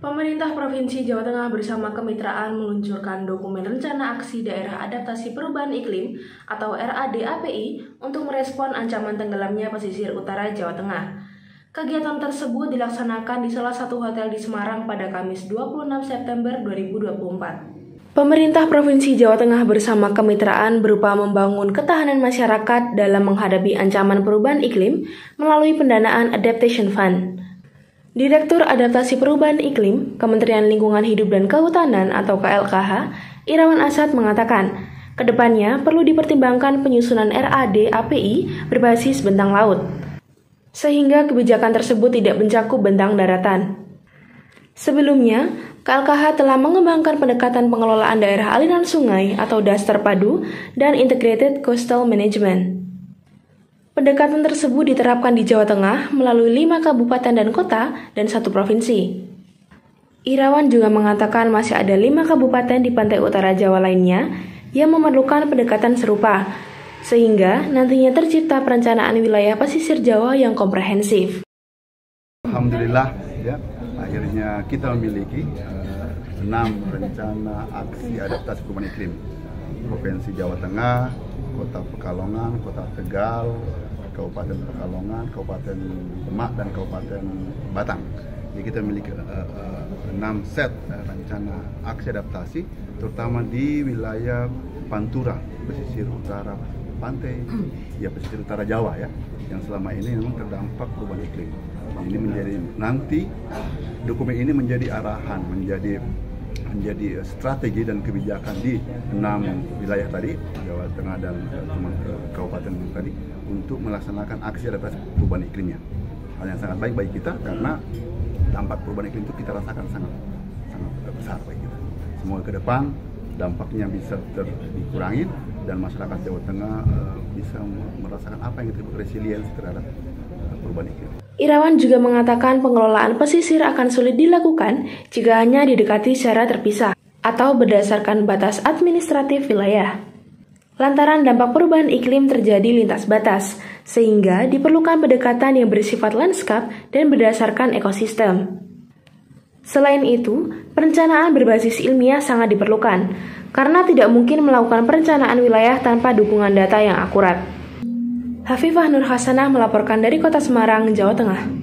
Pemerintah Provinsi Jawa Tengah bersama kemitraan meluncurkan dokumen Rencana Aksi Daerah Adaptasi Perubahan Iklim atau RADAPI untuk merespon ancaman tenggelamnya pesisir utara Jawa Tengah. Kegiatan tersebut dilaksanakan di salah satu hotel di Semarang pada Kamis 26 September 2024. Pemerintah Provinsi Jawa Tengah bersama kemitraan berupa membangun ketahanan masyarakat dalam menghadapi ancaman perubahan iklim melalui pendanaan Adaptation Fund. Direktur Adaptasi Perubahan Iklim, Kementerian Lingkungan Hidup dan Kehutanan atau KLKH, Irawan Asad mengatakan, kedepannya perlu dipertimbangkan penyusunan RADAPI berbasis bentang laut, sehingga kebijakan tersebut tidak mencakup bentang daratan. Sebelumnya, KLKH telah mengembangkan pendekatan pengelolaan daerah aliran sungai atau DAS terpadu dan Integrated Coastal Management. Pendekatan tersebut diterapkan di Jawa Tengah melalui 5 kabupaten dan kota dan 1 provinsi. Irawan juga mengatakan masih ada 5 kabupaten di pantai utara Jawa lainnya yang memerlukan pendekatan serupa, sehingga nantinya tercipta perencanaan wilayah pesisir Jawa yang komprehensif. Alhamdulillah, ya, akhirnya kita memiliki 6 rencana aksi adaptasi perubahan iklim. Provinsi Jawa Tengah, Kota Pekalongan, Kota Tegal, Kabupaten Pekalongan, Kabupaten Demak, dan Kabupaten Batang. Jadi kita memiliki 6 set rencana aksi adaptasi, terutama di wilayah Pantura, pesisir utara pantai, ya pesisir utara Jawa ya, yang selama ini memang terdampak perubahan iklim. Ini menjadi nanti dokumen ini menjadi arahan, menjadi strategi dan kebijakan di 6 wilayah tadi, Jawa Tengah dan kabupaten tadi, untuk melaksanakan aksi adaptasi perubahan iklimnya. Hal yang sangat baik bagi kita karena dampak perubahan iklim itu kita rasakan sangat besar bagi kita. Semoga ke depan dampaknya bisa dikurangi dan masyarakat Jawa Tengah bisa merasakan apa yang disebut resiliensi terhadap perubahan iklim. Irawan juga mengatakan pengelolaan pesisir akan sulit dilakukan jika hanya didekati secara terpisah atau berdasarkan batas administratif wilayah. Lantaran dampak perubahan iklim terjadi lintas batas, sehingga diperlukan pendekatan yang bersifat lanskap dan berdasarkan ekosistem. Selain itu, perencanaan berbasis ilmiah sangat diperlukan, karena tidak mungkin melakukan perencanaan wilayah tanpa dukungan data yang akurat. Hafifah Nur Hasanah melaporkan dari Kota Semarang, Jawa Tengah.